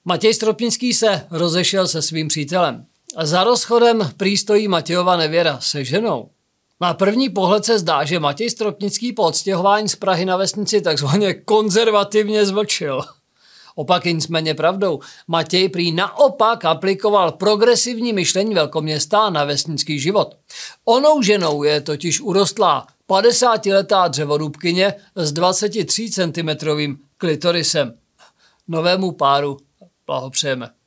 Matěj Stropnický se rozešel se svým přítelem. Za rozchodem prý stojí Matějova nevěra se ženou. Na první pohled se zdá, že Matěj Stropnický po odstěhování z Prahy na vesnici takzvaně konzervativně zvlčil. Opak je nicméně pravdou. Matěj prý naopak aplikoval progresivní myšlení velkoměsta na vesnický život. Onou ženou je totiž urostlá 50letá dřevorubkyně s 23 cm klitorisem. Novému páru blahopřejeme.